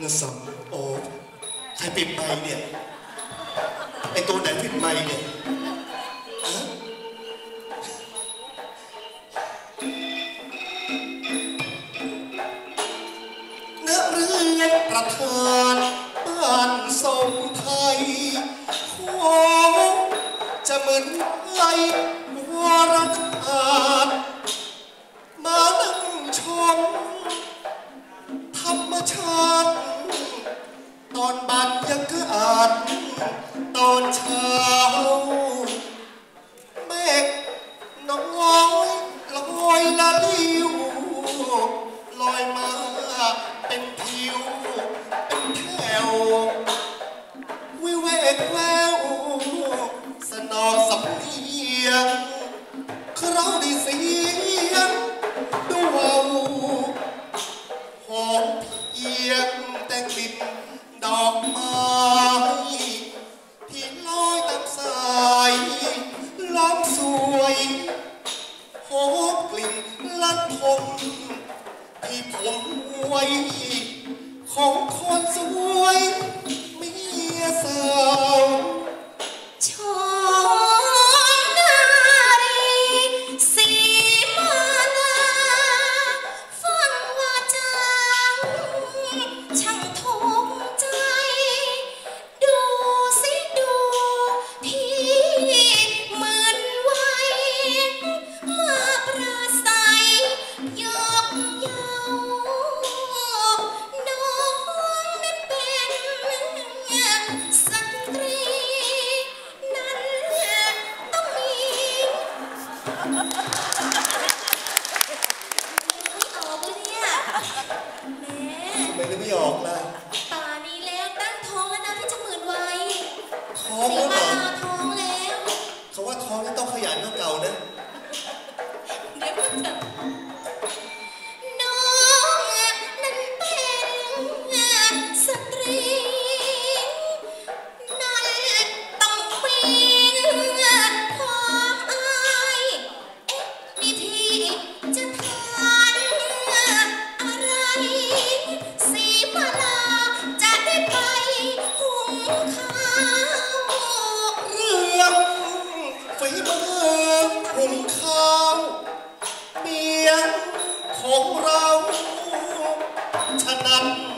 สองโอ้ใครปิดไมค์เนี่ยไอตัวไหนปิดไมค์เนี่ยนักเรียนประธานบ้านทรงไทยโอ้จะเหมือนไล่วรธาตุมานั่งชมธรรมชาติตอนบรรยากาศตอนเช้าเมฆน้อยลอยละลิ้วลอยมาเป็นผิวเป็นแถววิเวกแววสนอสำเนียงเราได้เสียงดูหอมเพียงแต่กลิ่นดอกไม้ที่ลอยตามสายล้อมสวยหอมกลิ่นลัดพงที่ผมไว้ของคนสวยเมียสาวชมนารีสีมาลาฟังว่าจางช่างถูกใจดูสิดูที่เหมือนไว้มาประสัยยกเย้าน้องนั้นเป็นสตรีนั้นต้องมีไม่ออกเลยเนี่ยแม่ทำไมนึกไม่ออกล่ะป่านี้แล้วตั้งท้องแล้วนะพี่จะหมื่นไว้ท้องแล้วเหรอท้องแล้วเขาว่าท้องนี่ต้องขยันกว่าเก่านะเดี๋ยวมันจะน้องนั้นเป็นสตรีนั่นต้องปีความอายนี่พี่จะทานอะไรสีมาลาจะได้ไปหุงข้าวเรื่องฝีมือหุงข้าวเมียของเราฉะนั้น